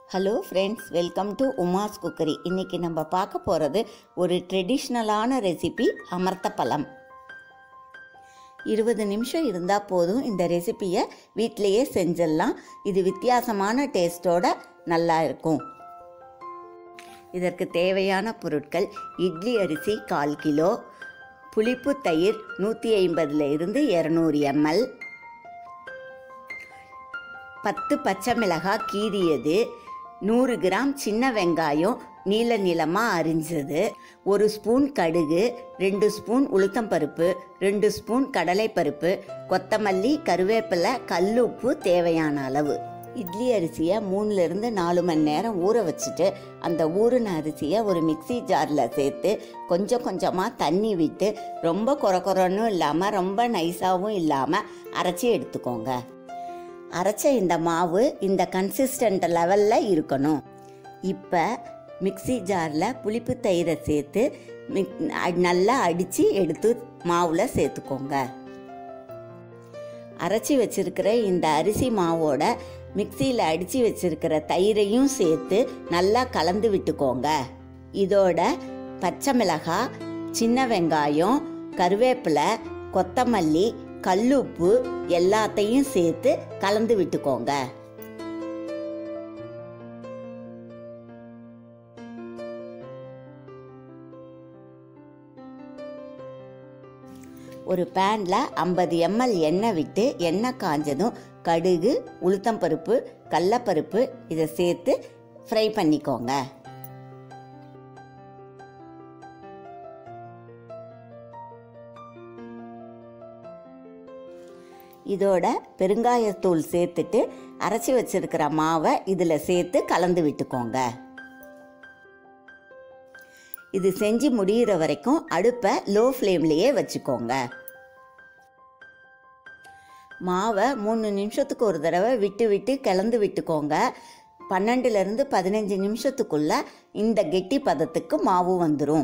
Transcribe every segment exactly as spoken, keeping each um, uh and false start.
Hello friends, welcome to Uma's cookery. இன்றைக்கி நம்ம பார்க்க போகிறது ஒரு ட்ரெடிஷ்னலான ரெசிபி, அமர்த்தப்பழம். இருபது நிமிஷம் இருந்தால் போதும். இந்த ரெசிப்பியை வீட்டிலையே செஞ்சிடலாம். இது வித்தியாசமான டேஸ்ட்டோட நல்லா இருக்கும். இதற்கு தேவையான பொருட்கள்: இட்லி அரிசி கால் கிலோ, புளிப்பு தயிர் நூற்றி ஐம்பதுல இருந்து இரநூறு எம்எல், பத்து பச்சை மிளகாய் கீறியது, நூறு கிராம் சின்ன வெங்காயம் நீல நீளமாக அரிஞ்சது, ஒரு ஸ்பூன் கடுகு, ரெண்டு ஸ்பூன் உளுத்தம்பருப்பு, ரெண்டு ஸ்பூன் கடலைப்பருப்பு, கொத்தமல்லி, கருவேப்பிலை, கல்லுப்பு தேவையான அளவு. இட்லி அரிசியை மூணுலேருந்து நாலு மணி நேரம் ஊற வச்சுட்டு அந்த ஊறின அரிசியை ஒரு மிக்சி ஜாரில் சேர்த்து கொஞ்சம் கொஞ்சமாக தண்ணி விட்டு ரொம்ப கொர கொரன்னு இல்லாமல் ரொம்ப நைஸாகவும் இல்லாமல் அரைச்சி எடுத்துக்கோங்க. அரைச்ச இந்த மாவு இந்த கன்சிஸ்டன்ட் லெவலில் இருக்கணும். இப்போ மிக்சி ஜாரில் புளிப்பு தயிரை சேர்த்து மிக் நல்லா அடித்து எடுத்து மாவில் சேர்த்துக்கோங்க. அரைச்சி வச்சிருக்கிற இந்த அரிசி மாவோட மிக்சியில் அடித்து வச்சிருக்கிற தயிரையும் சேர்த்து நல்லா கலந்து விட்டுக்கோங்க. இதோட பச்சை மிளகாய், சின்ன வெங்காயம், கருவேப்பிலை, கொத்தமல்லி, கல்லுப்பு எல்லாத்தையும் சேர்த்து கலந்து விட்டுக்கோங்க. ஒரு பேனில் ஐம்பது எம்எல் எண்ணெய் விட்டு எண்ணெய் காஞ்சதும் கடுகு, உளுத்தம்பருப்பு, கடலைப்பருப்பு இதை சேர்த்து ஃப்ரை பண்ணிக்கோங்க. இதோட பெருங்காயத்தூள் சேர்த்துட்டு அரைச்சி வச்சிருக்கிற மாவை இதில் சேர்த்து கலந்து விட்டுக்கோங்க. இது செஞ்சு முடிகிற வரைக்கும் அடுப்பை லோ ஃப்ளேம்லேயே வச்சுக்கோங்க. மாவை மூணு நிமிஷத்துக்கு ஒரு தடவை விட்டு விட்டு கலந்து விட்டுக்கோங்க. பன்னெண்டுலேருந்து பதினஞ்சு நிமிஷத்துக்குள்ள இந்த கெட்டி பதத்துக்கு மாவு வந்துடும்.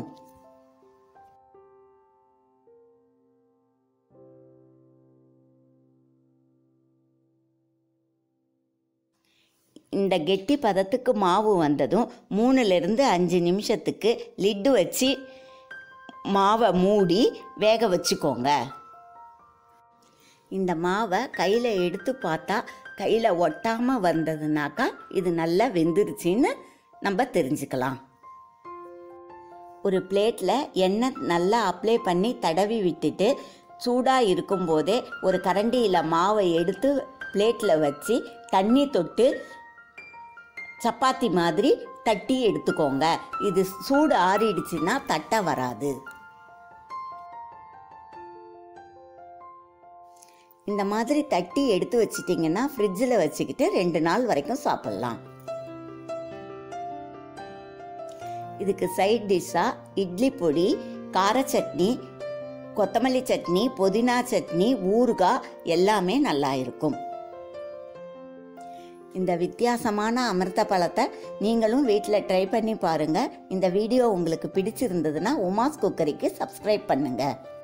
இந்த கெட்டி பதத்துக்கு மாவு வந்ததும் மூணுலேருந்து அஞ்சு நிமிஷத்துக்கு லிட்டு வச்சு மாவை மூடி வேக வச்சுக்கோங்க. இந்த மாவை கையில் எடுத்து பார்த்தா கையில் ஒட்டாமல் வந்ததுனாக்கா இது நல்லா வெந்துருச்சின்னு நம்ம தெரிஞ்சுக்கலாம். ஒரு பிளேட்டில் எண்ணெய் நல்லா அப்ளை பண்ணி தடவி விட்டுட்டு சூடாக இருக்கும்போதே ஒரு கரண்டியில் மாவை எடுத்து பிளேட்டில் வச்சு தண்ணி தொட்டு சப்பாத்தி மாதிரி தட்டி எடுத்துக்கோங்க. இது சூடு ஆறிடுச்சுன்னா தட்ட வராது. இந்த மாதிரி தட்டி எடுத்து வச்சிட்டிங்கன்னா ஃப்ரிட்ஜில் வச்சுக்கிட்டு ரெண்டு நாள் வரைக்கும் சாப்பிட்லாம். இதுக்கு சைட் டிஷ்ஷாக இட்லி பொடி, கார சட்னி, கொத்தமல்லி சட்னி, புதினா சட்னி, ஊறுகாய் எல்லாமே நல்லா இருக்கும். இந்த வித்தியாசமான அமிர்த பழத்தை நீங்களும் வீட்டில் ட்ரை பண்ணி பாருங்கள். இந்த வீடியோ உங்களுக்கு பிடிச்சிருந்ததுன்னா உமாஸ் குக்கரிக்கு சப்ஸ்கிரைப் பண்ணுங்கள்.